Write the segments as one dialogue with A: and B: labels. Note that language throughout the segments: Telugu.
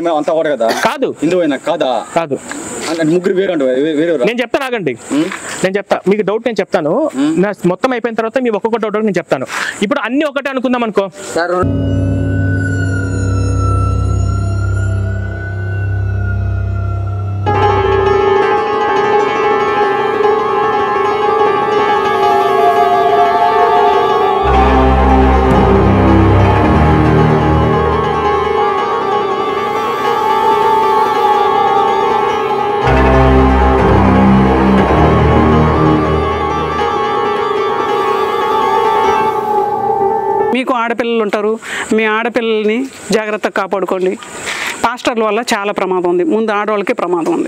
A: అంతా ఒకటి కదా?
B: కాదు.
A: హిందువైనా కాదా?
B: కాదు.
A: ముగ్గురు వేరే
B: నేను చెప్తాను, ఆగండి. నేను చెప్తా, మీకు డౌట్ నేను చెప్తాను. నా మొత్తం అయిపోయిన తర్వాత మీ ఒక్కొక్క డౌట్ నేను చెప్తాను. ఇప్పుడు అన్ని ఒకటే అనుకుందాం అనుకో.
C: మీకు ఆడపిల్లలు ఉంటారు, మీ ఆడపిల్లల్ని జాగ్రత్తగా కాపాడుకోండి. పాస్టర్ల వల్ల చాలా ప్రమాదం ఉంది. ముందు ఆడవాళ్ళకి ప్రమాదం ఉంది.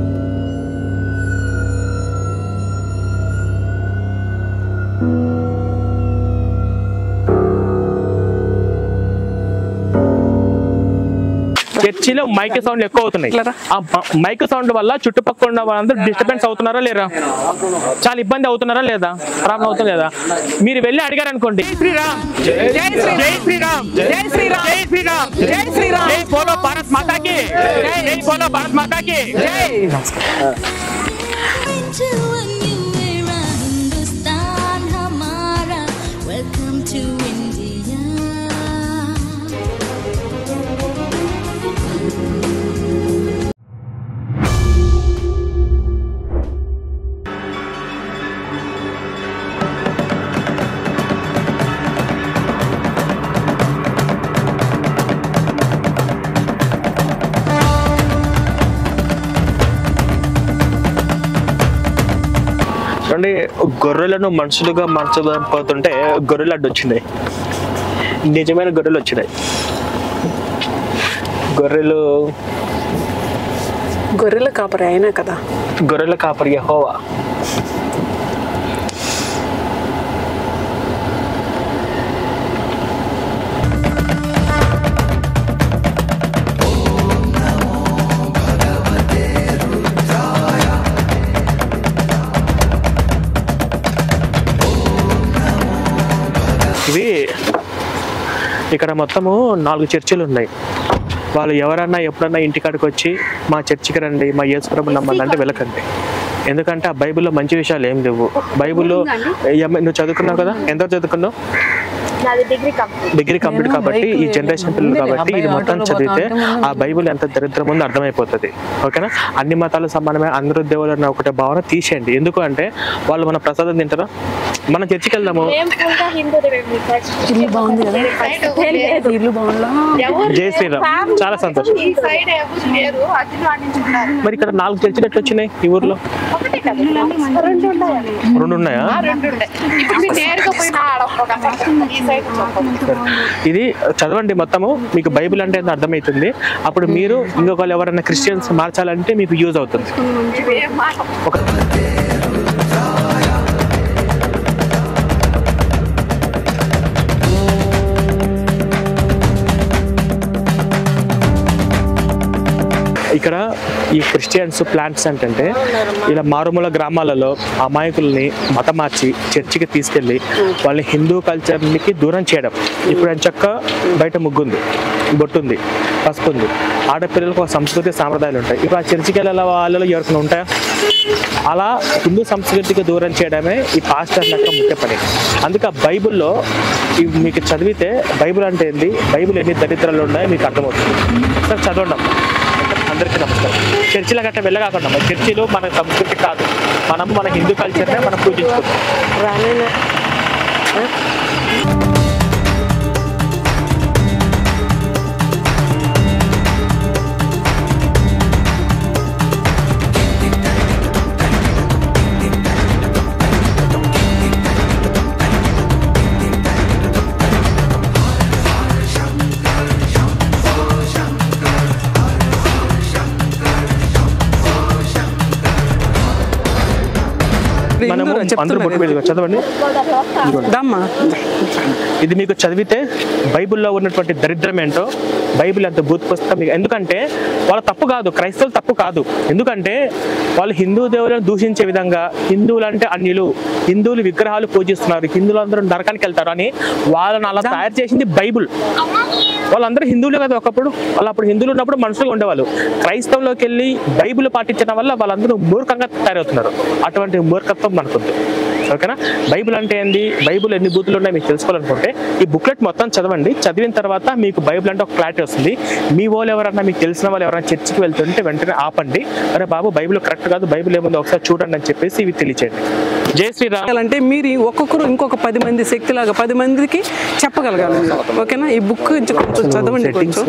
B: చర్చిలో మైక్ సౌండ్ ఎక్కువ అవుతున్నాయి. ఆ మైక్ సౌండ్ వల్ల చుట్టుపక్కల ఉన్న వాళ్ళందరూ డిస్టర్బెన్స్ అవుతున్నారా లేరా? చాలా ఇబ్బంది అవుతున్నారా లేదా? ప్రాబ్లం అవుతుంది లేదా? మీరు వెళ్ళి అడిగారు అనుకోండి, శ్రీరామ్, జై శ్రీరామ్, జై శ్రీరామ్, జై శ్రీరామ్, జై శ్రీరామ్, జై బోలో భారత్ మాతా కి, జై బోలో భారత్ మాతా కి, జై. చూడండి, గొర్రెలను మనుషులుగా మార్చబోతుంటే గొర్రెలు అడ్డు వచ్చినాయి. నిజమైన గొర్రెలు వచ్చినాయి.
C: గొర్రెల కాపరి అయినా కదా.
B: గొర్రెల కాపరి యెహోవా. ఇవి ఇక్కడ మొత్తము 4 చర్చిలు ఉన్నాయి. వాళ్ళు ఎవరన్నా ఎప్పుడన్నా ఇంటికాడికి వచ్చి మా చర్చికి రండి, మా యేసు ప్రభుని నమ్మండి అంటే వెళ్ళకండి. ఎందుకంటే ఆ బైబిల్లో మంచి విషయాలు ఏం లేవు. బైబిల్లో నువ్వు చదువుకున్నావు కదా, ఎంత చదువుకున్నావు? డిగ్రీ కంప్లీట్ కాబట్టి ఈ జనరేషన్ పిల్లలు కాబట్టి ఇది మొత్తం చదివితే ఆ బైబిల్ ఎంత దరిద్రం ఉందో అర్థమైపోతుంది. ఓకేనా? అన్ని మతాలు సమానమే, అందరూ దేవుళ్ళు అన్న ఒకటే భావన తీసేయండి. ఎందుకు అంటే వాళ్ళు మన ప్రసాదం తింటారా? మనం చర్చికి వెళ్దాము. జై శ్రీరామ్, చాలా సంతోషం. మరి ఇక్కడ 4 చర్చిలు ఎట్లా వచ్చినాయి ఈ ఊర్లో? 2 ఉన్నాయా? ఇది చదవండి మొత్తము, మీకు బైబిల్ అంటే అర్థమవుతుంది. అప్పుడు మీరు ఇంకొకళ్ళు ఎవరైనా క్రిస్టియన్స్ మార్చాలంటే మీకు యూజ్ అవుతుంది. ఇక్కడ ఈ క్రిస్టియన్స్ ప్లాంట్స్ అంటే ఇలా మారుమూల గ్రామాలలో అమాయకుల్ని మతం మార్చి చర్చికి తీసుకెళ్ళి వాళ్ళని హిందూ కల్చర్కి దూరం చేయడం. ఇప్పుడు ఎంచక్క బయట ముగ్గుంది, బొట్టుంది, పసుపు ఉంది, ఆడపిల్లలకు ఒక సంస్కృతి సాంప్రదాయాలు ఉంటాయి. ఇప్పుడు ఆ చర్చికి వెళ్ళే వాళ్ళలో ఎవరికైనా ఉంటాయా? అలా హిందూ సంస్కృతికి దూరం చేయడమే ఈ పాస్టర్ యొక్క ముఖ్య పని. అందుకే ఆ బైబిల్లో మీకు చదివితే బైబిల్ అంటే ఏంది, బైబిల్ ఎన్ని దరిద్రాలు ఉన్నాయో మీకు అర్థమవుతుంది. సార్ చదవండి. అందరికీ నమస్కారం. చర్చిల గట్ట వెళ్ళగాకుండా, మన చర్చిలు మన సంస్కృతి కాదు, మనం మన హిందూ కల్చర్నే మనం పూజించుకుంటాం. మనము అందరూ బొట్టు పెట్టుకో, చదవండి. ఇది మీకు చదివితే బైబిల్లో ఉన్నటువంటి దరిద్రం ఏంటో బైబిల్ ఎంత బూత్ పుస్తకం మీకు. ఎందుకంటే వాళ్ళ తప్పు కాదు, క్రైస్తవులు తప్పు కాదు. ఎందుకంటే వాళ్ళు హిందూ దేవులను దూషించే విధంగా హిందువులు అంటే అన్యులు, హిందువులు విగ్రహాలు పూజిస్తున్నారు, హిందువులు అందరూ నరకానికి వెళ్తారు అని వాళ్ళని అలా తయారు చేసింది బైబిల్. వాళ్ళందరూ హిందువులే కదా ఒకప్పుడు. వాళ్ళు అప్పుడు హిందువులు ఉన్నప్పుడు మనుషులుగా ఉండేవాళ్ళు. క్రైస్తవంలోకి వెళ్ళి బైబిల్ పాటించడం వల్ల వాళ్ళందరూ మూర్ఖంగా తయారవుతున్నారు. అటువంటి మూర్ఖత్వం మనకుంది. ఓకేనా? బైబిల్ అంటే ఏంది, బైబిల్ ఎన్ని బూతులు ఉన్నాయో మీకు తెలుసుకోవాలనుకుంటే ఈ బుక్లెట్ మొత్తం చదవండి. చదివిన తర్వాత మీకు బైబిల్ అంటే ఒక క్లారిటీ వస్తుంది. మీ వాళ్ళు ఎవరన్నా, మీకు తెలిసిన వాళ్ళు ఎవరైనా చర్చికి వెళ్తుంటే వెంటనే ఆపండి, అరే బాబు బైబిల్ కరెక్ట్ కాదు, బైబిల్ ఏముందో ఒకసారి చూడండి అని చెప్పేసి ఇవి తెలియచేయండి. జై శ్రీరామ్.
C: అంటే మీరు ఒక్కొక్కరు ఇంకొక 10 మంది శక్తిలాగా 10 మందికి చెప్పగలగాలి. ఓకేనా? ఈ బుక్ కొంచెం చదవండి.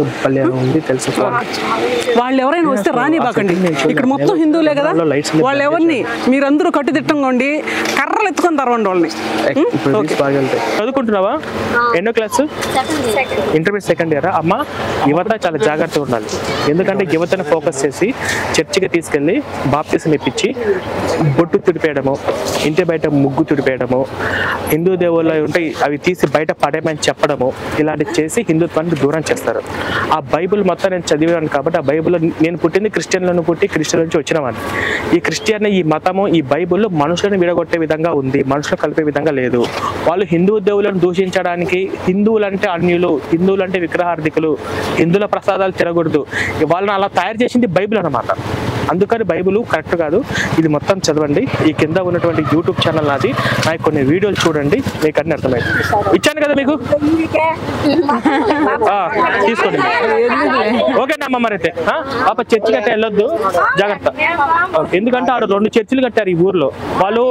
C: వాళ్ళు ఎవరైనా వస్తే రానివ్వకండి. ఇక్కడ మొత్తం హిందువులే కదా, వాళ్ళు ఎవరిని మీరందరూ కట్టుదిట్టంగా ఉండి కర్రలు ఎత్తుకొని తరవండి వాళ్ళని.
B: చదువుకుంటున్నావా? ఎన్నో క్లాసు? Intermediate second year. అమ్మ, యువత చాలా జాగ్రత్తగా ఉండాలి. ఎందుకంటే యువతను ఫోకస్ చేసి చర్చికి తీసుకెళ్ళి బాప్తిసం ఇప్పించి బొట్టు తుడిపేయడము, ఇంటి బయట ముగ్గు తుడిపేయడము, హిందూ దేవుళ్ళు ఉంటాయి అవి తీసి బయట పడేమని చెప్పడము, ఇలాంటివి చేసి హిందుత్వానికి దూరం చేస్తారు. ఆ బైబిల్ మొత్తం నేను చదివాను కాబట్టి ఆ బైబిల్లో నేను పుట్టింది క్రిస్టియన్లను పుట్టి క్రిస్టియన్ నుంచి వచ్చినవాడిని. ఈ క్రిస్టియన్, ఈ మతము, ఈ బైబిల్లో మనుషులను విడగొట్టే విధంగా ఉంది, మనుషులు కలిపే విధంగా లేదు. వాళ్ళు హిందూ దేవులను దూషించడానికి హిందువులంటే అన్యులు, హిందువులంటే విగ్రహార్థికులు, హిందువుల ప్రసాదాలు తినకూడదు, వాళ్ళని అలా తయారు చేసింది బైబిల్ అన్నమాట. అందుకని బైబిల్ కరెక్ట్ కాదు. ఇది మొత్తం చదవండి. ఈ కింద ఉన్నటువంటి యూట్యూబ్ ఛానల్ నాది, నాకు కొన్ని వీడియోలు చూడండి, మీకు అన్ని అర్థమైంది. ఇచ్చాను కదా మీకు, తీసుకోండి. ఓకేనా అమ్మ? మరి అయితే పాప చర్చి కట్ట వెళ్ళొద్దు, జాగ్రత్త. ఎందుకంటే ఆడ 2 చర్చిలు కట్టారు ఈ ఊర్లో వాళ్ళు.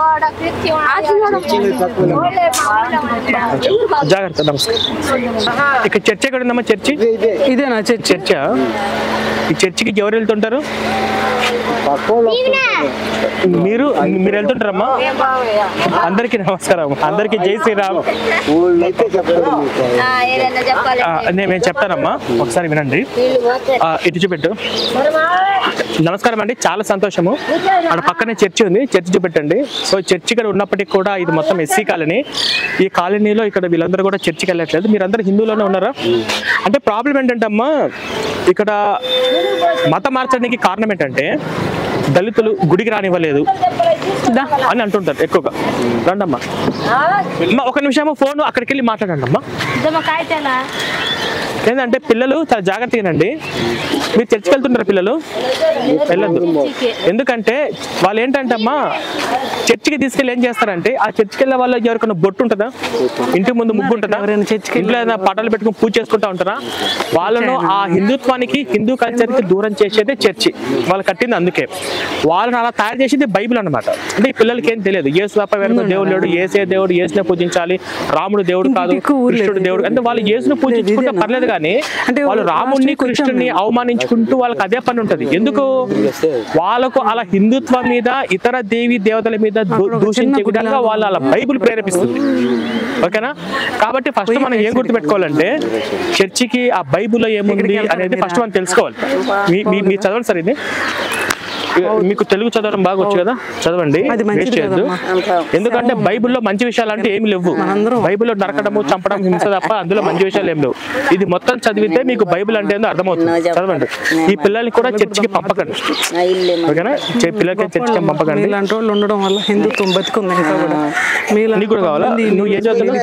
B: జాగ్రత్త. నమస్కారం. ఇక్కడ చర్చి ఎక్కడ ఉందమ్మా? చర్చి
C: ఇదేనా
B: చర్చా? ఈ చర్చికి ఎవరు వెళ్తుంటారు? మీరు వెళ్తుంటారమ్మా? అందరికీ నమస్కారం, అందరికీ జై శ్రీరామ్. నేను చెప్తానమ్మా, ఒకసారి వినండి. ఇటు చూపెట్టు. నమస్కారం అండి, చాలా సంతోషము. అక్కడ పక్కనే చర్చి ఉంది, చర్చి చూపెట్టండి. సో చర్చి ఇక్కడ ఉన్నప్పటికీ కూడా ఇది మొత్తం ఎస్సీ కాలనీ. ఈ కాలనీలో ఇక్కడ వీళ్ళందరూ కూడా చర్చికి వెళ్ళట్లేదు. మీరందరూ హిందువులోనే ఉన్నారా? అంటే ప్రాబ్లం ఏంటంటే అమ్మా, ఇక్కడ మతం మార్చడానికి కారణం ఏంటంటే దళితులు గుడికి రానివ్వలేదు అని అంటుంటారు ఎక్కువగా. రండమ్మా, ఒక నిమిషం ఫోన్ అక్కడికి వెళ్ళి మాట్లాడండి అమ్మా. ఏంటంటే పిల్లలు చాలా జాగ్రత్తగానండి. మీరు చర్చికి వెళ్తుంటారు, పిల్లలు వెళ్ళద్దు. ఎందుకంటే వాళ్ళు ఏంటంటే అమ్మా, చర్చికి తీసుకెళ్ళి ఏం చేస్తారంటే, ఆ చర్చికి వెళ్ళే వాళ్ళు ఎవరికైనా బొట్టు ఉంటుందా, ఇంటి ముందు ముగ్గు ఉంటుందా, ఇంట్లో ఏదైనా పటాలు పెట్టుకుని పూజ చేసుకుంటా ఉంటారా? వాళ్ళను ఆ హిందుత్వానికి, హిందూ కల్చర్కి దూరం చేసేదే చర్చి. వాళ్ళు కట్టింది అందుకే. వాళ్ళని అలా తయారు చేసేది బైబిల్ అనమాట. అంటే ఈ పిల్లలకి ఏం తెలియదు, యేసు తప్ప వేరొక దేవుడు లేడు, ఏసే దేవుడు, యేసునే పూజించాలి, రాముడు దేవుడు కాదు, కృష్ణుడు దేవుడు. అంటే వాళ్ళు యేసును పూజించుకుంటే పర్లేదు, కానీ వాళ్ళు రాముడిని కృష్ణుడిని అవమానించుకుంటూ వాళ్ళకి అదే పని ఉంటది. ఎందుకు? వాళ్ళకు అలా హిందుత్వం మీద, ఇతర దేవి దేవతల మీద దూషించే విధంగా వాళ్ళు అలా బైబిల్ ప్రేరేపిస్తుంది. ఓకేనా? కాబట్టి ఫస్ట్ మనం ఏం గుర్తుపెట్టుకోవాలంటే, చర్చికి ఆ బైబిల్లో ఏముంది అనేది ఫస్ట్ మనం తెలుసుకోవాలి. మీ చదవండి సార్, ఇది మీకు తెలుగు చదవడం బాగా వచ్చు కదా, చదవండి, వేస్ట్ చేయొద్దు. ఎందుకంటే బైబిల్లో మంచి విషయాలు అంటే ఏమి లేవు. బైబిల్లో నరకడము, చంపడం, హింస తప్ప అందులో మంచి విషయాలు ఏమి లేవు. ఇది మొత్తం చదివితే మీకు బైబిల్ అంటే ఏందో అర్థమవుతుంది. చదవండి. ఈ పిల్లల్ని కూడా చర్చికి పంపకండి, ఓకేనా? పిల్లలకి చర్చికి పంపకండి.
C: ఇలాంటి వాళ్ళు ఉండడం వల్ల హిందుత్వం బతుకుంది.
B: నీకు కూడా కావాలా? నువ్వు ఏం చదువుతున్నావు?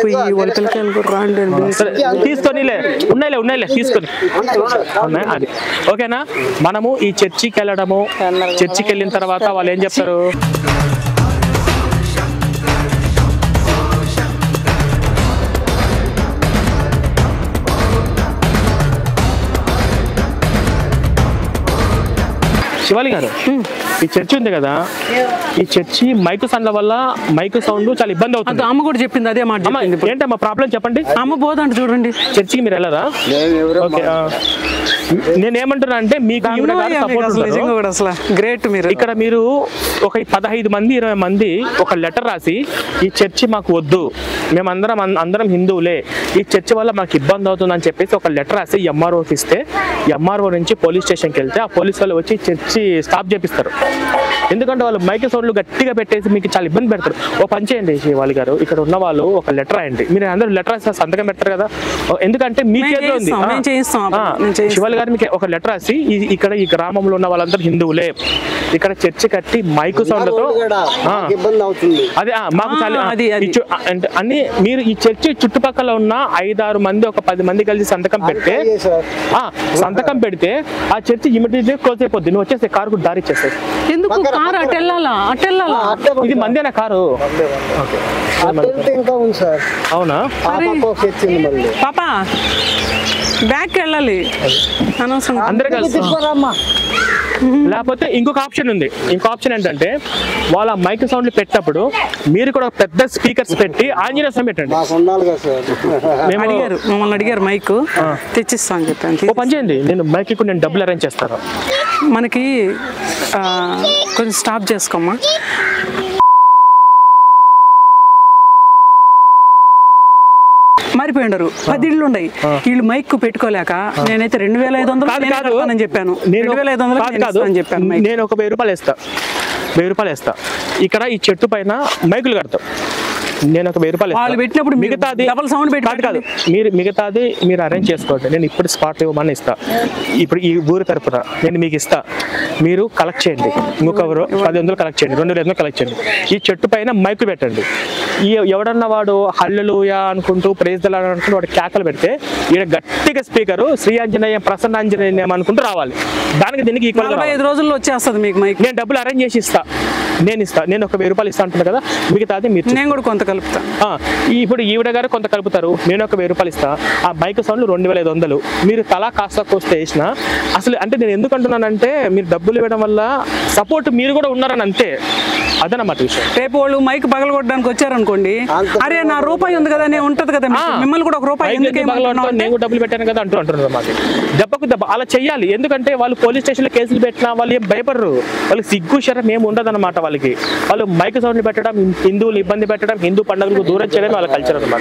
B: తీసుకొని ఉన్నాయిలే తీసుకొని. అది ఓకేనా? మనము ఈ చర్చికి వెళ్ళడము, చర్చికి వెళ్ళిన తర్వాత వాళ్ళు ఏం చెప్తారు? శివాలి గారు, ఈ చర్చి ఉంది కదా, ఈ చర్చి మైకు సౌండ్ల వల్ల మైకు సౌండ్ చాలా ఇబ్బంది అవుతుంది.
C: అమ్మ కూడా చెప్పింది అదే మాట.
B: ఏంటమ్మా ప్రాబ్లం చెప్పండి.
C: అమ్మ పోదంటే చూడండి,
B: చర్చికి మీరు వెళ్ళరా? ఓకే, నేనేమంటున్నా అంటే మీకు
C: గ్రేట్. మీరు
B: ఇక్కడ మీరు ఒక 15 మంది 20 మంది ఒక లెటర్ రాసి, ఈ చర్చి మాకు వద్దు, మేమందరం హిందువులే, ఈ చర్చి వల్ల మాకు ఇబ్బంది అవుతుంది అని చెప్పేసి ఒక లెటర్ రాసి ఎంఆర్ఓకి ఇస్తే, ఎంఆర్ఓ నుంచి పోలీస్ స్టేషన్కి వెళ్తే ఆ పోలీస్ వాళ్ళు వచ్చి చర్చి స్టాప్ చేపిస్తారు. ఎందుకంటే వాళ్ళు మైక్ సౌండ్లు గట్టిగా పెట్టేసి మీకు చాలా ఇబ్బంది పెడతారు. ఓ పని చేయండి శివాలి గారు, ఇక్కడ ఉన్న వాళ్ళు ఒక లెటర్ రాయండి. మీరు అందరూ లెటర్ రాసి సంతకం పెడతారు కదా, ఎందుకంటే మీ చేతిలో ఉంది. శివాలి గారు మీకు ఒక లెటర్ రాసి ఇక్కడ ఈ గ్రామంలో ఉన్న వాళ్ళందరూ హిందువులే, ఇక్కడ చర్చి కట్టి మైక్ సౌండ్లతో అదే మాకు అన్ని మీరు ఈ చర్చి చుట్టుపక్కల ఉన్న 5-6 మంది ఒక 10 మంది కలిసి సంతకం పెడితే ఆ చర్చి ఇమీడియట్లీ క్లోజ్ అయిపోద్ది. నువ్వు వచ్చేసి కారు కూడా దారి ఇచ్చేస్తాయి.
C: ఎందుకు కారు
B: ఇది మందేనా కారు? అవునా
C: పాపా బ్యాక్ వెళ్ళాలి
B: అందరు కలిసి. లేకపోతే ఇంకొక ఆప్షన్ ఉంది. ఇంకో ఆప్షన్ ఏంటంటే వాళ్ళ మైక్ సౌండ్లు పెట్టినప్పుడు మీరు కూడా పెద్ద స్పీకర్స్ పెట్టి ఆంజనేయ స్వామి పెట్టండి.
C: మమ్మల్ని అడిగారు మైక్ తెచ్చిస్తా అని చెప్పాను.
B: ఓ పని చేయండి, నేను మైక్ కూడా నేను డబ్బులు అరేంజ్ చేస్తాను.
C: మనకి కొంచెం స్టాప్ చేసుకోమ్మా. మారిపోయిండారు, 10 ఇళ్ళు ఉన్నాయి. వీళ్ళు మైక్ పెట్టుకోలేక నేనైతే 2500 అని చెప్పాను. 2500 అని చెప్పాను.
B: నేను ఒక 1000 రూపాయలు వేస్తా, 1000 రూపాయలు వేస్తా. ఇక్కడ ఈ చెట్టు పైన మైకులు కడతాం. నేను ఒక 1000 రూపాయలు
C: వాళ్ళు పెట్టినప్పుడు
B: మిగతాది
C: డబుల్ సౌండ్ పెట్టి
B: కాదు, మిగతాది మీరు అరేంజ్ చేసుకోండి. నేను ఇప్పుడు స్పాట్ ఇవ్వమని ఇస్తా. ఇప్పుడు ఈ ఊరి తరపున నేను మీకు ఇస్తా, మీరు కలెక్ట్ చేయండి. ఇంకొకరు 100 కలెక్ట్ చేయండి, 2500 కలెక్ట్ చేయండి. ఈ చెట్టు పైన మైకు పెట్టండి. ఎవడన్నా వాడు హల్లెలూయా అనుకుంటూ ప్రైజ్ ది లార్డ్ అనుకుంటూ వాడు కేకలు పెడితే ఈడ గట్టిగా స్పీకరు శ్రీ ఆంజనేయ ప్రసన్నాంజనేయం అనుకుంటూ రావాలి. దానికి దీనికి ఈక్వల్
C: 45 రోజుల్లో వచ్చేస్తుంది మీకు మైక్.
B: నేను డబ్బులు అరేంజ్ చేసి ఇస్తా. నేను ఒక 1000 రూపాయలు ఇస్తా అంటున్నా కదా, మిగతాది మీరు.
C: నేను కూడా కొంత కలుపుతా.
B: ఇప్పుడు ఈవిడ గారు కొంత కలుపుతారు, నేను ఒక 1000 రూపాయలు ఇస్తా. ఆ మైక్ సౌండ్లు 2500 మీరు తలా కాస్త కోస్తే వేసిన. అసలు అంటే నేను ఎందుకు అంటున్నానంటే మీరు డబ్బులు ఇవ్వడం వల్ల సపోర్ట్ మీరు కూడా ఉన్నారని, అంతే. అదనమాట విషయం.
C: రేపు వాళ్ళు మైక్ పగలగొట్టడానికి వచ్చారనుకోండి, అరే నా రూపాయి ఉంది కదా, నేను ఉంటది కదా, మిమ్మల్ని కూడా ఒక రూపాయి
B: నేను డబ్బులు పెట్టాను కదా అంటున్నారు మాట. దెబ్బకు దెబ్బ అలా చెయ్యాలి. ఎందుకంటే వాళ్ళు పోలీస్ స్టేషన్ లో కేసులు పెట్టినా వాళ్ళు ఏం భయపడరు. వాళ్ళకి సిగ్గు శరం ఏమి ఉండదన్నమాట. వాళ్ళకి వాళ్ళు మైక్ సౌండ్ పెట్టడం, హిందువులు ఇబ్బంది పెట్టడం, హిందూ పండుగలకు దూరం చేయడం వాళ్ళ కల్చర్ అనమాట.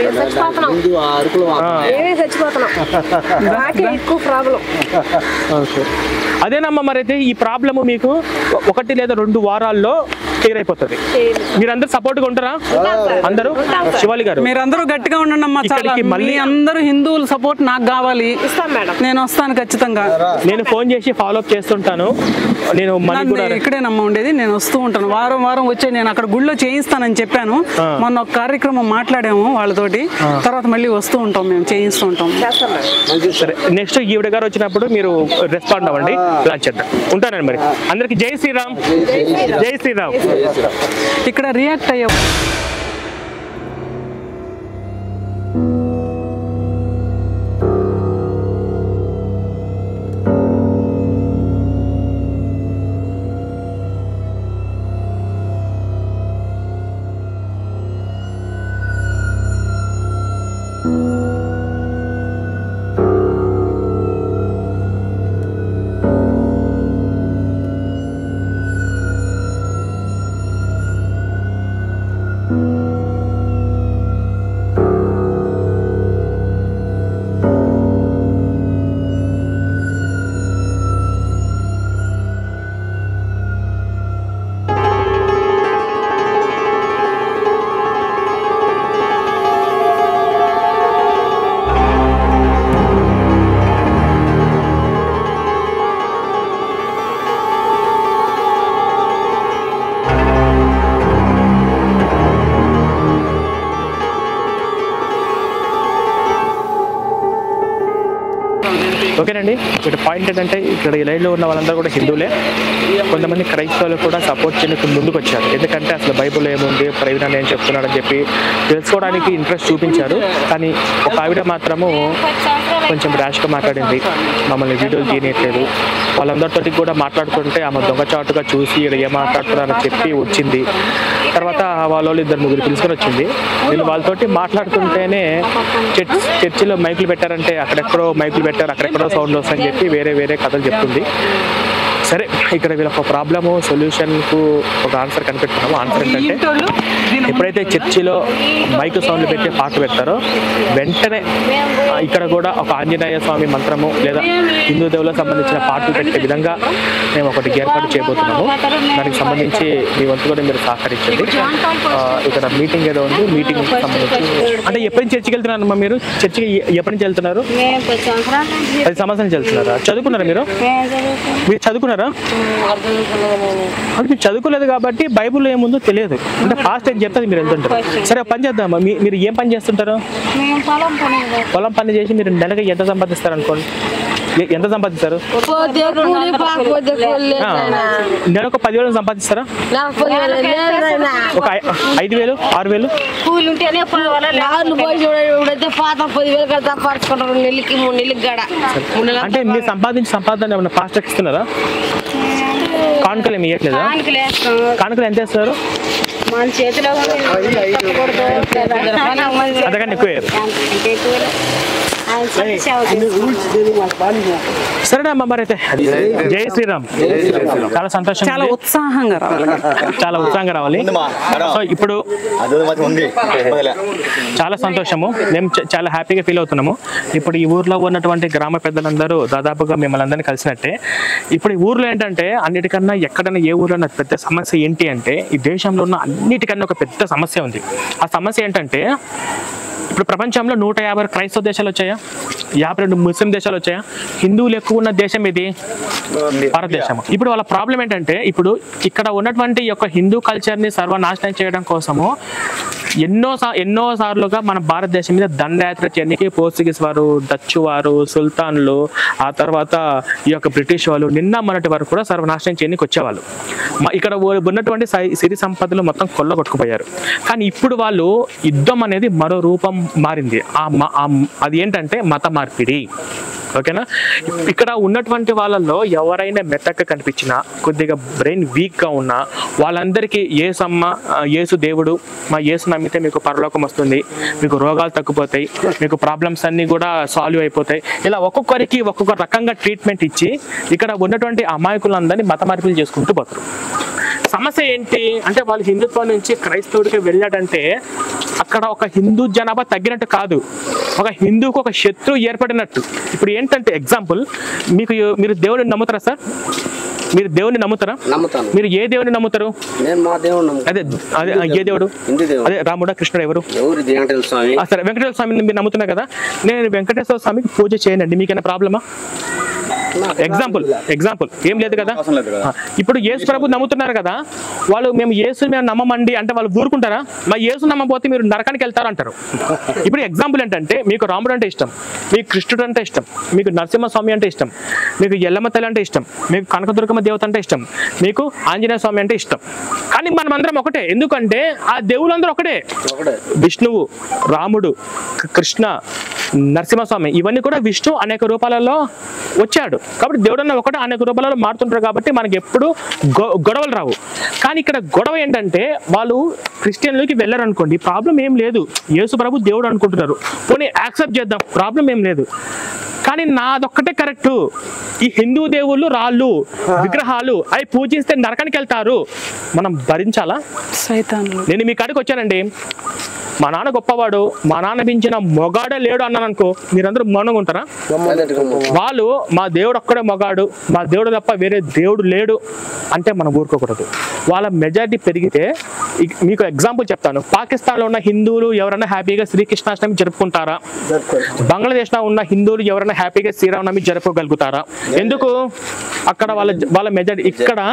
B: అదేనమ్మా. మరి అయితే ఈ ప్రాబ్లమ్ మీకు 1 లేదా 2 వారాల్లో క్లియర్ అయిపోతుంది. మీరందరూ సపోర్ట్ గా ఉంటారా? అందరూ శివాలి గారు
C: మీరందరూ గట్టిగా ఉండండి అమ్మా. మళ్ళీ అందరూ హిందువుల సపోర్ట్ నాకు కావాలి. నేను వస్తాను ఖచ్చితంగా.
B: నేను ఫోన్ చేసి ఫాలో అప్ చేస్తుంటాను. నేను
C: ఇక్కడేనమ్మా ఉండేది, నేను వస్తూ ఉంటాను. వారం వారం వచ్చే నేను అక్కడ గుళ్ళో చేయిస్తానని చెప్పాను. మొన్న ఒక కార్యక్రమం మాట్లాడాము వాళ్ళతోటి. తర్వాత మళ్ళీ వస్తూ ఉంటాం, మేము చేయిస్తూ ఉంటాం.
B: సరే, నెక్స్ట్ ఈవిడ గారు వచ్చినప్పుడు మీరు రెస్పాండ్ అవ్వండి, ప్లాన్ చేద్దాం. ఉంటానండి మరి. అందరికి జై శ్రీరామ్, జై శ్రీరామ్.
C: ఇక్కడ రియాక్ట్ అయ్యా
B: ఓకేనండి. ఇక్కడ పాయింట్ ఏంటంటే ఇక్కడ ఈ లైన్లో ఉన్న వాళ్ళందరూ కూడా హిందువులే. కొంతమంది క్రైస్తవులు కూడా సపోర్ట్ చేయడానికి ముందుకు వచ్చారు. ఎందుకంటే అసలు బైబుల్ ఏముంది, ప్రవీణ ఏం చెప్తున్నాడని చెప్పి తెలుసుకోవడానికి ఇంట్రెస్ట్ చూపించారు. కానీ ఒక ఆవిడ మాత్రము కొంచెం ర్యాష్గా మాట్లాడింది, మమ్మల్ని వీడియోలు తీయట్లేదు. వాళ్ళందరితో కూడా మాట్లాడుతుంటే ఆమె దొంగచాటుగా చూసి ఇక్కడ ఏం మాట్లాడుతున్నారని చెప్పి వచ్చింది. తర్వాత వాళ్ళు 2-3 పిలుచుకొని వచ్చింది. నేను వాళ్ళతోటి మాట్లాడుతుంటేనే చర్చిలో మైకులు పెట్టారంటే అక్కడెక్కడో మైకులు పెట్టారు, అక్కడెక్కడో సౌండ్ వస్తాయని చెప్పి వేరే వేరే కథలు చెప్తుంది. సరే, ఇక్కడ వీళ్ళకి ఒక ప్రాబ్లము సొల్యూషన్కు ఒక ఆన్సర్ కనిపెట్టుకున్నాము. ఆన్సర్ ఏంటంటే ఎప్పుడైతే చర్చిలో మైక్ సౌండ్లు పెట్టి పాట పెడతారో వెంటనే ఇక్కడ కూడా ఒక ఆంజనేయ స్వామి మంత్రము లేదా హిందూ దేవులకు సంబంధించిన పాటలు పెట్టే విధంగా మేము ఒకటి ఏర్పాటు చేయబోతున్నాము. దానికి సంబంధించి మీ వంతు కూడా మీరు సహకరించండి. ఇక్కడ మీటింగ్ ఏదో ఉంది, మీటింగ్ సంబంధించి అంటే ఎప్పటి నుంచి చర్చికి వెళ్తున్నారమ్మా మీరు? చర్చికి ఎప్పటి నుంచి వెళ్తున్నారు? 10 సంవత్సరాల నుంచి వెళ్తున్నారా? చదువుకున్నారా మీరు? మీరు చదువుకున్నారా? అంటే మీరు చదువుకోలేదు కాబట్టి బైబుల్ ఏముందో తెలియదు. అంటే పాస్ట్ ఏం చెప్తుంది మీరు వెళ్తుంటారు. సరే పని చేద్దామా, మీరు ఏం పని చేస్తుంటారు? పొలం పని చేసి మీరు నెలకి ఎంత సంపాదిస్తారు అనుకోండి? ఎంత సంపాదిస్తారు? నెలకు 10,000 సంపాదిస్తారా? ఒక 5,000 6,000 అంటే మీరు సంపాదన ఏమన్నా పాస్ట్ ఇస్తున్నారా? కానుకలు ఏమి ఇవ్వట్లేదా? కానుకలు ఎంత వేస్తున్నారు? అంతకన్నా ఎక్కువ. సరే అమ్మ, మరి అయితే జై శ్రీరామ్. చాలా సంతోషం,
C: చాలా ఉత్సాహంగా రావాలి.
B: సో ఇప్పుడు చాలా సంతోషము, మేము చాలా హ్యాపీగా ఫీల్ అవుతున్నాము. ఇప్పుడు ఈ ఊర్లో ఉన్నటువంటి గ్రామ పెద్దలందరూ దాదాపుగా మిమ్మల్ని అందరినీ కలిసినట్టే. ఇప్పుడు ఈ ఊర్లో ఏంటంటే అన్నిటికన్నా ఎక్కడైనా ఏ ఊర్లో పెద్ద సమస్య ఏంటి అంటే ఈ దేశంలో ఉన్న అన్నిటికన్నా ఒక పెద్ద సమస్య ఉంది. ఆ సమస్య ఏంటంటే ఇప్పుడు ప్రపంచంలో 150 క్రైస్తవ దేశాలు వచ్చాయా? 52 ముస్లిం దేశాలు వచ్చాయా? హిందువులు ఎక్కువ ఉన్న దేశం ఇది భారతదేశం. ఇప్పుడు వాళ్ళ ప్రాబ్లం ఏంటంటే ఇప్పుడు ఇక్కడ ఉన్నటువంటి యొక్క హిందూ కల్చర్ని సర్వనాశనం చేయడం కోసము ఎన్నో సార్లుగా మన భారతదేశం మీద దండయాత్ర చేయడానికి పోర్చుగీస్ వారు, డచ్ వారు, సుల్తాన్లు, ఆ తర్వాత ఈ యొక్క బ్రిటిష్ వాళ్ళు నిన్న మొన్నటి వరకు కూడా సర్వనాశనం చేయడానికి వచ్చేవాళ్ళు. ఇక్కడ ఉన్నటువంటి సిరి సంపదలు మొత్తం కొల్లగొట్టుకుపోయారు. కానీ ఇప్పుడు వాళ్ళు యుద్ధం అనేది మరో రూపం మారింది. అది ఏంటంటే మత మార్పిడి. ఓకేనా? ఇక్కడ ఉన్నటువంటి వాళ్ళల్లో ఎవరైనా మెత్తగా కనిపించినా, కొద్దిగా బ్రెయిన్ వీక్గా ఉన్నా వాళ్ళందరికీ యేసు దేవుడు, మా యేసు నమ్మితే మీకు పరలోకం వస్తుంది, మీకు రోగాలు తగ్గిపోతాయి, మీకు ప్రాబ్లమ్స్ అన్నీ కూడా సాల్వ్ అయిపోతాయి, ఇలా ఒక్కొక్కరికి ఒక్కొక్క రకంగా ట్రీట్మెంట్ ఇచ్చి ఇక్కడ ఉన్నటువంటి అమాయకులందరినీ మత మార్పులు చేసుకుంటూ పోతారు. సమస్య ఏంటి అంటే వాళ్ళు హిందుత్వం నుంచి క్రైస్తవుడికి వెళ్ళాడంటే అక్కడ ఒక హిందూ జనాభా తగ్గినట్టు కాదు, ఒక హిందూకు ఒక శత్రువు ఏర్పడినట్టు. ఇప్పుడు ఏంటంటే ఎగ్జాంపుల్, మీరు దేవుడిని నమ్ముతారా సార్? మీరు దేవుడిని నమ్ముతారా? మీరు ఏ దేవుడిని నమ్ముతారు? అదే ఏ దేవుడు? అదే రాముడా, కృష్ణుడు, ఎవరు? సరే, వెంకటేశ్వర స్వామిని మీరు నమ్ముతున్నారు కదా. నేను వెంకటేశ్వర స్వామికి పూజ చేయనండి, మీకైనా ప్రాబ్లమా? ఎగ్జాంపుల్ ఏం లేదు కదా. ఇప్పుడు యేసు ప్రభు నమ్ముతున్నారు కదా, వాళ్ళు మేము యేసు మేము నమ్మమండి అంటే వాళ్ళు ఊరుకుంటారా? మా యేసు నమ్మపోతే మీరు నరకానికి వెళ్తారు అంటారు. ఇప్పుడు ఎగ్జాంపుల్ ఏంటంటే మీకు రాముడు అంటే ఇష్టం, మీకు కృష్ణుడు అంటే ఇష్టం, మీకు నరసింహస్వామి అంటే ఇష్టం, మీకు ఎల్లమ్మ తల్లి అంటే ఇష్టం, మీకు కనకదుర్గమ్మ దేవత అంటే ఇష్టం, మీకు ఆంజనేయ స్వామి అంటే ఇష్టం. కానీ మనం అందరం ఒకటే, ఎందుకంటే ఆ దేవుళ్ళందరూ ఒకటే. విష్ణువు, రాముడు, కృష్ణ, నరసింహస్వామి ఇవన్నీ కూడా విష్ణు అనేక రూపాలలో వచ్చాడు కాబట్టి దేవుడు అన్న ఒకటే అనేక రూపాలలో మారుతుంటారు కాబట్టి మనకి ఎప్పుడు గొడవలు రావు. కానీ ఇక్కడ గొడవ ఏంటంటే వాళ్ళు క్రిస్టియన్లోకి వెళ్ళారు అనుకోండి, ప్రాబ్లం ఏం లేదు, యేసు ప్రభు దేవుడు అనుకుంటున్నారు, పోనీ యాక్సెప్ట్ చేద్దాం, ప్రాబ్లం ఏం లేదు. కానీ నాదొక్కటే కరెక్ట్, ఈ హిందూ దేవుళ్ళు రాళ్ళు విగ్రహాలు అవి పూజిస్తే నరకానికి వెళ్తారు, మనం భరించాలా? నేను మీ కాడికి వచ్చానండి, మా నాన్న గొప్పవాడు, మా నాన్న పెంచిన మొగాడే లేడు అన్నాను అనుకో, మీరందరూ మౌనంగా ఉంటారా? వాళ్ళు మా దేవుడు ఒక్కడే మొగాడు, మా దేవుడు తప్ప వేరే దేవుడు లేడు అంటే మనం ఊరుకోకూడదు. వాళ్ళ మెజారిటీ పెరిగితే మీకు ఎగ్జాంపుల్ చెప్తాను. పాకిస్తాన్లో ఉన్న హిందువులు ఎవరైనా హ్యాపీగా శ్రీకృష్ణాష్టమి జరుపుకుంటారా? బంగ్లాదేశ్లో ఉన్న హిందువులు ఎవరైనా హ్యాపీగా శ్రీరామనవమి జరుపుకోగలుగుతారా? ఎందుకు? అక్కడ వాళ్ళ మెజారిటీ.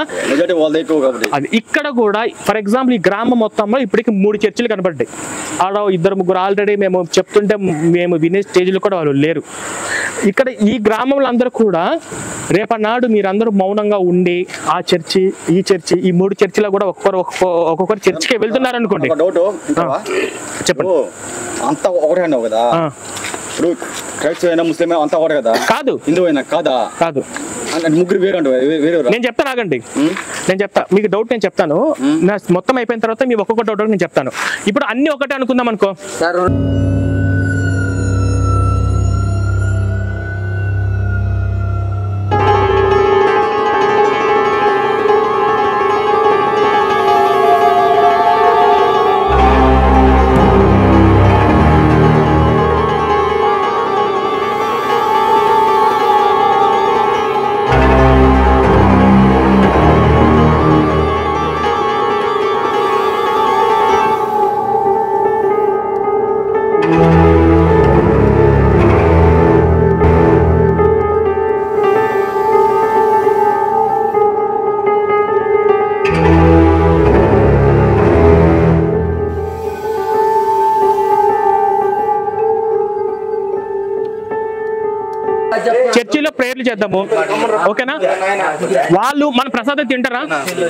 B: ఇక్కడ కూడా ఫర్ ఎగ్జాంపుల్ ఈ గ్రామం మొత్తంలో ఇప్పటికి 3 చర్చిలు కనబడ్డాయి. ఆడ 2-3 ఆల్రెడీ మేము చెప్తుంటే మేము వినే స్టేజ్లో కూడా వాళ్ళు లేరు. ఇక్కడ ఈ గ్రామంలో అందరూ కూడా రేపన్నాడు మీరందరూ మౌనంగా ఉండి ఆ చర్చి ఈ చర్చి ఈ 3 చర్చిలో కూడా ఒక్కొక్కరు చర్చికి వెళ్తున్నారు అనుకోండి. చెప్పండి.
A: అంతా ఒకటే అన్నావు కదా, ఇప్పుడు క్రైస్తవ అయినా ముస్లిం అంతా ఒకటే కదా? కాదు. హిందూ అయినా కాదా? కాదు. ముగ్గురు వేరు అంటే నేను చెప్తాను, ఆగండి, నేను చెప్తా మీకు డౌట్. నేను చెప్తాను, మొత్తం అయిపోయిన తర్వాత మీ ఒక్కొక్క డౌట్ నేను చెప్తాను. ఇప్పుడు అన్ని ఒకటే అనుకుందాం అనుకో.
B: చేద్దాము, ఓకేనా? వాళ్ళు మన ప్రసాదం తింటారా?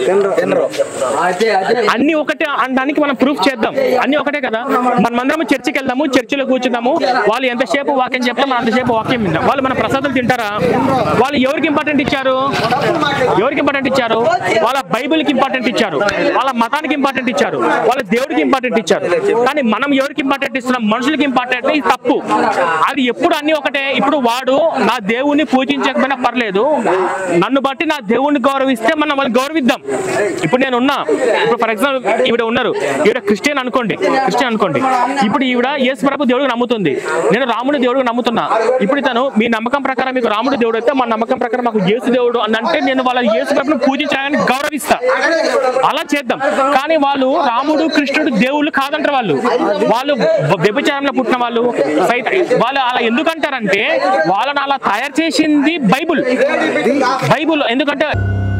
B: అన్ని ఒకటే అనడానికి మనం ప్రూఫ్ చేద్దాం. అన్ని ఒకటే కదా. మనమందరం చర్చికి వెళ్దాము, చర్చిలో కూర్చుందాము, వాళ్ళు ఎంతసేపు వాక్యం చెప్తాం మనం అంతసేపు వాక్యం వింటాం. వాళ్ళు మన ప్రసాదాలు తింటారా? వాళ్ళు ఎవరికి ఇంపార్టెంట్ ఇచ్చారు? ఎవరికి ఇంపార్టెంట్ ఇచ్చారు? వాళ్ళ బైబిల్కి ఇంపార్టెంట్ ఇచ్చారు, వాళ్ళ మతానికి ఇంపార్టెంట్ ఇచ్చారు, వాళ్ళ దేవుడికి ఇంపార్టెంట్ ఇచ్చారు. కానీ మనం ఎవరికి ఇంపార్టెంట్ ఇస్తున్నాం? మనుషులకి ఇంపార్టెంట్. ఇది తప్పు. అది ఎప్పుడు అన్ని ఒకటే. ఇప్పుడు వాడు నా దేవుణ్ణి పూజించకపోయినా పర్లేదు, నన్ను బట్టి నా దేవుణ్ణి గౌరవిస్తే మనం వాళ్ళని గౌరవిద్దాం. ఇప్పుడు నేను ఉన్నా, ఇప్పుడు ఫర్ ఎగ్జాంపుల్ ఈవిడ ఉన్నారు, ఈవిడ క్రిస్టియన్ అనుకోండి, ఇప్పుడు ఈవిడ యేసు ప్రభు దేవుడికి నమ్ముతుంది, నేను రాముడి దేవుడికి నమ్ముతున్నా. ఇప్పుడు తను మీ నమ్మకం ప్రకారం మీకు రాముడి దేవుడు అయితే, మన నమ్మకం ప్రకారం మాకు యేసు దేవుడు అని అంటే నేను వాళ్ళ యేసు ప్రభుని పూజించడానికి గౌరవిస్తా. అలా చేద్దాం. కానీ వాళ్ళు రాముడు కృష్ణుడు దేవుళ్ళు కాదంటారు. వాళ్ళు వ్యభిచారంలో పుట్టిన వాళ్ళు అలా ఎందుకంటారంటే వాళ్ళని అలా తయారు చేసింది బైబుల్. ఎందుకంటే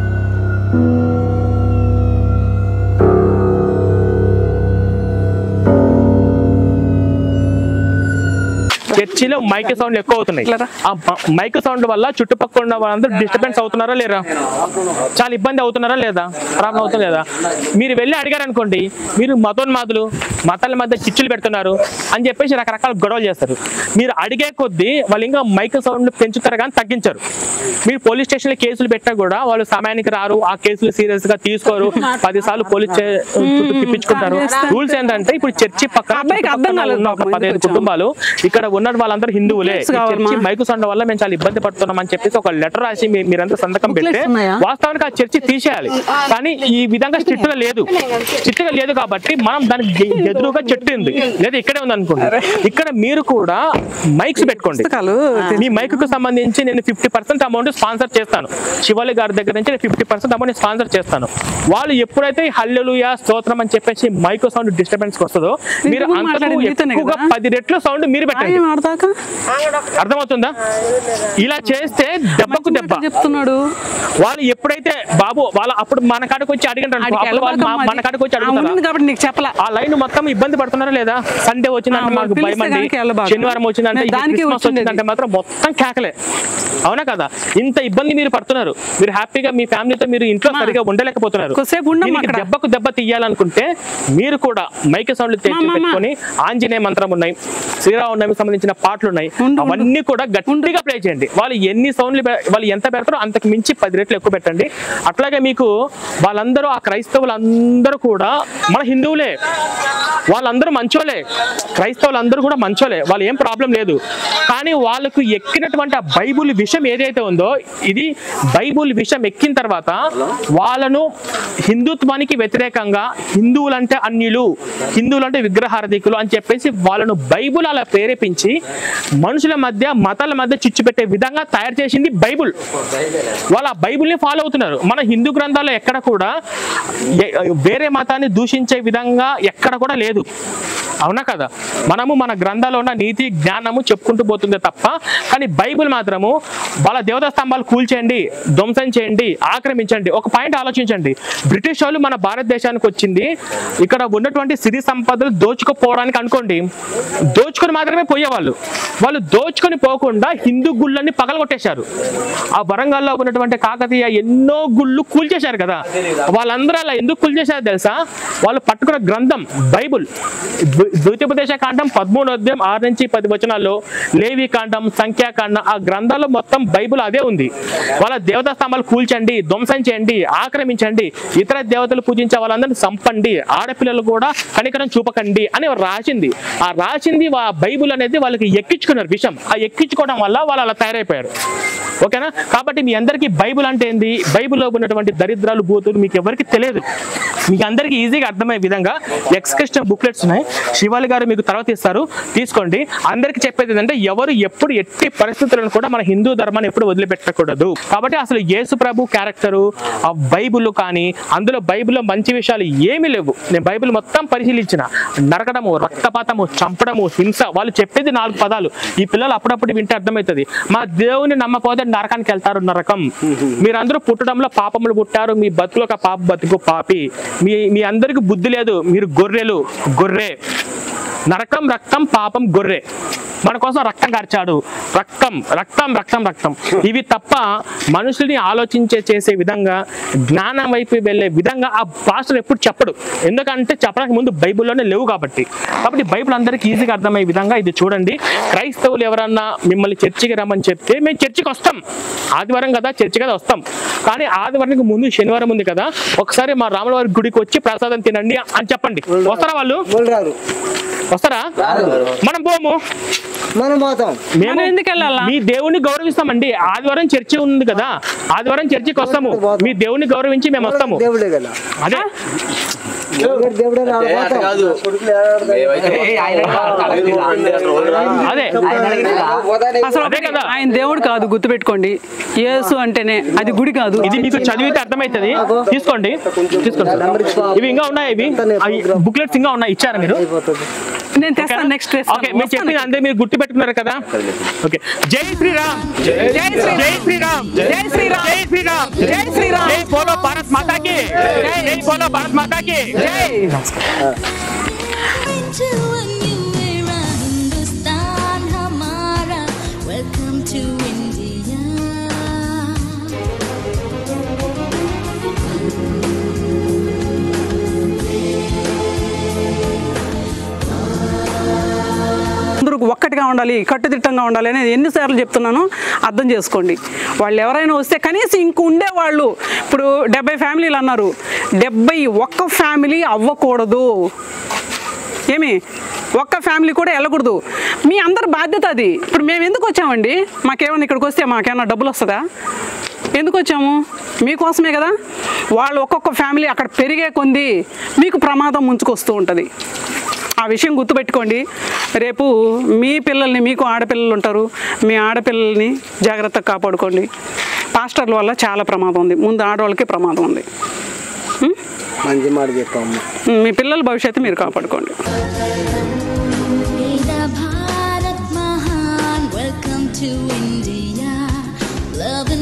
B: చర్చిలో మైక్ సౌండ్ ఎక్కువ అవుతున్నాయి. ఆ మైక్ సౌండ్ వల్ల చుట్టుపక్కల ఉన్న వాళ్ళందరూ డిస్టర్బెన్స్ అవుతున్నారా లేరా? చాలా ఇబ్బంది అవుతున్నారా లేదా? ప్రాబ్లం అవుతుంది లేదా? మీరు వెళ్ళి అడిగారు అనుకోండి, మీరు మతోన్మాదులు, మతాల మధ్య చిచ్చులు పెడుతున్నారు అని చెప్పేసి రకరకాల గొడవలు చేస్తారు. మీరు అడిగే కొద్దీ వాళ్ళు ఇంకా మైక్ సౌండ్ పెంచుతారు కానీ తగ్గించరు. మీరు పోలీస్ స్టేషన్లో కేసులు పెట్టా కూడా వాళ్ళు సమయానికి రారు, ఆ కేసులు సీరియస్ గా తీసుకోరు, 10 సార్లు పోలీస్ తిప్పించుకుంటారు. రూల్స్ ఏంటంటే ఇప్పుడు చర్చి పక్కన 15 కుటుంబాలు ఇక్కడ ఉన్న వాళ్ళందరూ హిందువులే, మైకు సౌండ్ వల్ల మేము చాలా ఇబ్బంది పడుతున్నాం అని చెప్పేసి ఒక లెటర్ రాసి మీరంతా సంతకం పెడితే వాస్తవానికి ఆ చర్చి తీసేయాలి. కానీ ఈ విధంగా స్ట్రిక్ట్ గా లేదు కాబట్టి మనం దానికి ఎదురుగా చెట్టు ఉంది లేదా ఇక్కడే ఉంది అనుకోండి. ఇక్కడ మీరు కూడా మైక్స్ పెట్టుకోండి. మీ మైక్ కు సంబంధించి నేను 50% అమౌంట్ స్పాన్సర్ చేస్తాను. శివాలి గారి దగ్గర నుంచి 50% అమౌంట్ స్పాన్సర్ చేస్తాను. వాళ్ళు ఎప్పుడైతే హల్లెలూయా స్తోత్రం అని చెప్పేసి మైక్ సౌండ్ డిస్టర్బెన్స్ వస్తుందో మీరు అంతకు ఎక్కువగా 10 రెట్లు సౌండ్ మీరు పెట్టండి. అర్థమవుతుందా? ఇలా చేస్తే దెబ్బకు దెబ్బ చెప్తున్నాడు. వాళ్ళు ఎప్పుడైతే బాబు వాళ్ళ అప్పుడు మన కాడికి వచ్చి అడిగంటారు, మన కాడికి వచ్చి అడుగుతారు, ఆ లైన్ మొత్తం ఇబ్బంది పడుతున్నారా లేదా? సండే వచ్చిందంటే మాకు భయం అండి, శనివారం వచ్చిందంటే వచ్చిందంటే మాత్రం మొత్తం కేకలే. అవునా కదా? ఇంత ఇబ్బంది మీరు పడుతున్నారు. మీరు హ్యాపీగా మీ ఫ్యామిలీతో మీరు ఇంట్లో సరిగా ఉండలేకపోతున్నారు. దెబ్బకు దెబ్బ తీయాలనుకుంటే మీరు కూడా మైక్ సౌండ్ పెట్టుకొని ఆంజనేయ మంత్రం ఉన్నాయి, శ్రీరామనవమికి సంబంధించిన పాటలు ఉన్నాయి, అవన్నీ కూడా గట్టిగా ప్లే చేయండి. వాళ్ళు ఎన్ని సౌండ్లు వాళ్ళు ఎంత పెడతారో అంతకు మించి 10 రెట్లు ఎక్కువ పెట్టండి. అట్లాగే మీకు వాళ్ళందరూ ఆ క్రైస్తవులందరూ కూడా మన హిందువులే, వాళ్ళందరూ మంచోలే, క్రైస్తవులందరూ కూడా మంచోలే, వాళ్ళు ఏం ప్రాబ్లం లేదు. కానీ వాళ్ళకు ఎక్కినటువంటి ఆ బైబుల్ విషయం ఏదైతే ఉందో, ఇది బైబుల్ విషయం ఎక్కిన తర్వాత వాళ్ళను హిందుత్వానికి వ్యతిరేకంగా హిందువులంటే అన్యులు, హిందువులంటే విగ్రహారధికులు అని చెప్పేసి వాళ్ళను బైబుల్ అలా ప్రేరేపించి మనుషుల మధ్య మతాల మధ్య చిచ్చు పెట్టే విధంగా తయారు చేసింది బైబుల్. వాళ్ళు ఆ బైబుల్ని ఫాలో అవుతున్నారు. మన హిందూ గ్రంథాల్లో ఎక్కడ కూడా వేరే మతాన్ని దూషించే విధంగా ఎక్కడ కూడా లేదు. అవునా కదా? మనము మన గ్రంథాల్లో ఉన్న నీతి జ్ఞానము చెప్పుకుంటూ పోతుంది తప్ప, కానీ బైబిల్ మాత్రము వాళ్ళ దేవతా స్తంభాలు కూల్చేయండి, ధ్వంసం చేయండి, ఆక్రమించండి. ఒక పాయింట్ ఆలోచించండి, బ్రిటిష్ వాళ్ళు మన భారతదేశానికి వచ్చింది ఇక్కడ ఉన్నటువంటి సిరి సంపదలు దోచుకుపోవడానికి అనుకోండి, దోచుకొని మాత్రమే పోయేవాళ్ళు. వాళ్ళు దోచుకొని పోకుండా హిందూ గుళ్ళని పగలగొట్టేశారు. ఆ వరంగల్లో ఉన్నటువంటి కాకతీయ ఎన్నో గుళ్ళు కూల్చేశారు కదా. వాళ్ళందరూ అలా ఎందుకు కూల్చేశారు తెలుసా? వాళ్ళు పట్టుకున్న గ్రంథం బైబుల్, ద్వితీయోపదేశ కాండం 13వ అధ్యాయం 6 నుంచి 10 వచనాల్లో, లేవి కాండం, సంఖ్యాకాండం, ఆ గ్రంథాల్లో మొత్తం బైబుల్ అదే ఉంది. వాళ్ళ దేవతా స్తంభాలు కూల్చండి, ధ్వంసం చేయండి, ఆక్రమించండి, ఇతర దేవతలు పూజించే వాళ్ళందరినీ చంపండి, ఆడపిల్లలు కూడా కనికరం చూపకండి అని రాసింది. ఆ రాసింది బైబుల్ అనేది వాళ్ళకి ఎక్కించుకున్నారు విషయం. ఆ ఎక్కించుకోవడం వల్ల వాళ్ళు అలా తయారైపోయారు. ఓకేనా? కాబట్టి మీ అందరికీ బైబుల్ అంటే ఏంది, బైబుల్లో ఉన్నటువంటి దరిద్రాలు బూతులు మీకు ఎవరికి తెలియదు. మీకు అందరికీ ఈజీగా అర్థమయ్యే విధంగా ఎక్స్క్రిప్షన్ బుక్లెట్స్ ఉన్నాయి, శివాలి గారు మీకు తర్వాత ఇస్తారు, తీసుకోండి. అందరికి చెప్పేది ఏంటంటే ఎవరు ఎప్పుడు ఎట్టి పరిస్థితులను కూడా మన హిందూ ధర్మాన్ని ఎప్పుడు వదిలిపెట్టకూడదు. కాబట్టి అసలు యేసు ప్రభు క్యారెక్టరు ఆ బైబుల్ కానీ అందులో బైబిల్లో మంచి విషయాలు ఏమీ లేవు. నేను బైబిల్ మొత్తం పరిశీలించిన, నరకడము, రక్తపాతము, చంపడము, హింస, వాళ్ళు చెప్పేది 4 పదాలు. ఈ పిల్లలు అప్పుడప్పుడు వింటే అర్థమవుతుంది. మా దేవుని నమ్మపోతే నరకానికి వెళ్తారు, నరకం. మీరందరూ పుట్టడంలో పాపములు పుట్టారు, మీ బతుకులు ఒక పాప బతుకు పాపి, మీ అందరికి బుద్ధి లేదు, మీరు గొర్రెలు, గొర్రె, నరకం, రక్తం, పాపం, గొర్రె. మన కోసం రక్తం కార్చాడు. రక్తం రక్తం రక్తం రక్తం ఇవి తప్ప మనుషుల్ని ఆలోచించే చేసే విధంగా, జ్ఞానం వైపు వెళ్ళే విధంగా ఆ పాస్టర్ ఎప్పుడు చెప్పడు. ఎందుకంటే చెప్పడానికి ముందు బైబిల్లోనే లేవు కాబట్టి బైబిల్ అందరికీ ఈజీగా అర్థమయ్యే విధంగా ఇది చూడండి. క్రైస్తవులు ఎవరన్నా మిమ్మల్ని చర్చికి రమ్మని చెప్తే మేము చర్చికి వస్తాం. ఆదివారం కదా చర్చి కదా వస్తాం. కానీ ఆదివారానికి ముందు శనివారం ఉంది కదా, ఒకసారి మా రాములవారి గుడికి వచ్చి ప్రసాదం తినండి అని చెప్పండి. వస్తారా వాళ్ళు? వస్తారా? మనం పోము,
D: మనం పోతాం.
C: మేము ఎందుకు వెళ్ళాలా?
B: మీ దేవుని గౌరవిస్తామండి. ఆదివారం చర్చి ఉంది కదా, ఆదివారం చర్చికి వస్తాము. మీ దేవుని గౌరవించి మేము వస్తాము.
D: దేవుడే కదా,
B: అదే
D: దేవుడే
C: అసలు ఆయన దేవుడు కాదు, గుర్తుపెట్టుకోండి. యేసు అంటేనే అది గుడి కాదు.
B: ఇది మీకు చదివితే అర్థమవుతుంది. తీసుకోండి ఇవి ఇంకా ఉన్నాయి, ఇవి బుక్లెట్స్ ఇంకా ఉన్నాయి, ఇచ్చారా మీరు?
C: నేను తెస్తాను నెక్స్ట్.
B: ఓకే, మీరు చెప్పింది అంతే, మీరు గుర్తు పెట్టుకున్నారు కదా. ఓకే, జై శ్రీరామ్, జై శ్రీరామ్, జై శ్రీరామ్, జై శ్రీరామ్, జై శ్రీరామ్, జై బోలో భారత్ మాతా కి జై, జై బోలో భారత్ మాతా కి జై.
C: ఒక్కటిగా ఉండాలి, కట్టుదిట్టంగా ఉండాలి అనేది ఎన్నిసార్లు చెప్తున్నాను, అర్థం చేసుకోండి. వాళ్ళు ఎవరైనా వస్తే కనీసం ఇంక ఉండేవాళ్ళు, ఇప్పుడు 70 ఫ్యామిలీలు అన్నారు, 71 ఫ్యామిలీ అవ్వకూడదు. ఏమి ఒక్క ఫ్యామిలీ కూడా వెళ్ళకూడదు. మీ అందరి బాధ్యత అది. ఇప్పుడు మేము ఎందుకు వచ్చామండి? మాకేమన్నా ఇక్కడికి వస్తే మాకేమన్నా డబ్బులు వస్తుందా? ఎందుకు వచ్చాము? మీకోసమే కదా. వాళ్ళు ఒక్కొక్క ఫ్యామిలీ అక్కడ పెరిగే కొంది మీకు ప్రమాదం ముంచుకొస్తూ ఉంటుంది. ఆ విషయం గుర్తుపెట్టుకోండి. రేపు మీ పిల్లల్ని, మీకు ఆడపిల్లలు ఉంటారు, మీ ఆడపిల్లల్ని జాగ్రత్తగా కాపాడుకోండి. పాస్టర్ల వల్ల చాలా ప్రమాదం ఉంది. ముందు ఆడవాళ్ళకి ప్రమాదం ఉంది.
D: మంచి మాట చెప్పాము.
C: మీ పిల్లల భవిష్యత్తు మీరు కాపాడుకోండి.
E: Love